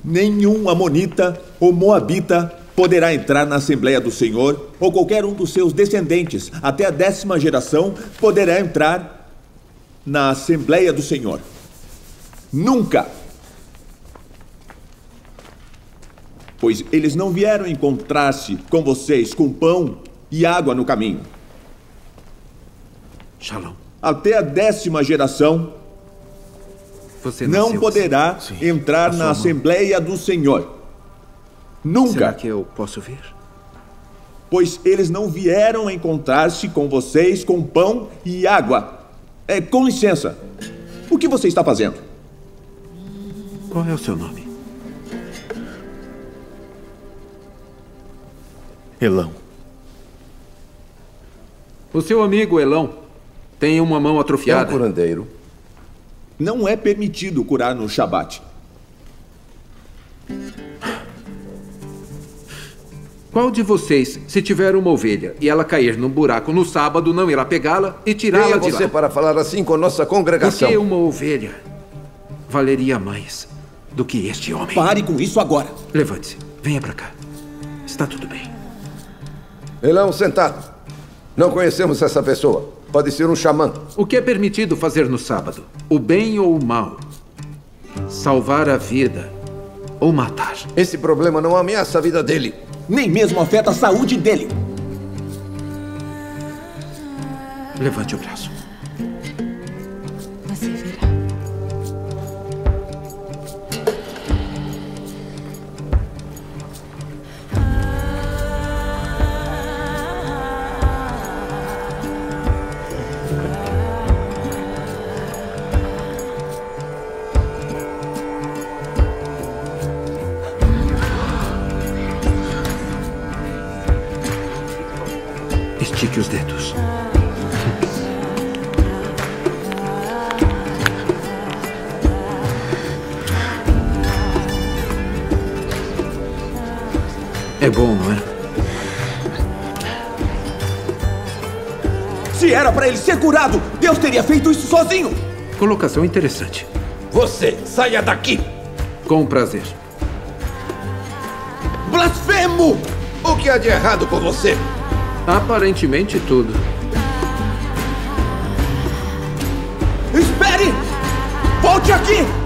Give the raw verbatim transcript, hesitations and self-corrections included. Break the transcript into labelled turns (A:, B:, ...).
A: Nenhum amonita ou moabita poderá entrar na Assembleia do Senhor, ou qualquer um dos seus descendentes, até a décima geração, poderá entrar na Assembleia do Senhor. Nunca! Pois eles não vieram encontrar-se com vocês com pão e água no caminho.
B: Shalom.
A: Até a décima geração
B: Você
A: não
B: nasceu
A: poderá
B: assim. Sim.
A: entrar
B: A sua
A: na
B: mão.
A: Assembleia do Senhor. Nunca!
B: Será que eu posso ver?
A: Pois eles não vieram encontrar-se com vocês com pão e água. É, com licença. O que você está fazendo?
B: Qual é o seu nome?
C: Elão.
B: O seu amigo Elão tem uma mão
C: É um
B: atrofiada.
C: curandeiro.
A: Não é permitido curar no Shabat.
B: Qual de vocês, se tiver uma ovelha e ela cair num buraco no sábado, não irá pegá-la e
C: Quem
B: tirá-la
C: é
B: de
C: você
B: lá?
C: para falar assim com nossa congregação?
B: Porque uma ovelha valeria mais do que este homem.
A: Pare com isso agora.
B: Levante-se. Venha pra cá. Está tudo bem.
C: Elão, sentado. Não conhecemos essa pessoa. Pode ser um xamã.
B: O que é permitido fazer no sábado? O bem ou o mal? Salvar a vida ou matar?
C: Esse problema não ameaça a vida dele.
A: Nem mesmo afeta a saúde dele.
B: Levante o braço.
D: Você verá.
B: Estique os dedos. É bom, não é?
A: Se era para ele ser curado, Deus teria feito isso sozinho.
B: Colocação interessante.
C: Você, saia daqui!
B: Com prazer.
A: Blasfemo!
C: O que há de errado com você?
B: Aparentemente tudo.
A: Espere! Volte aqui!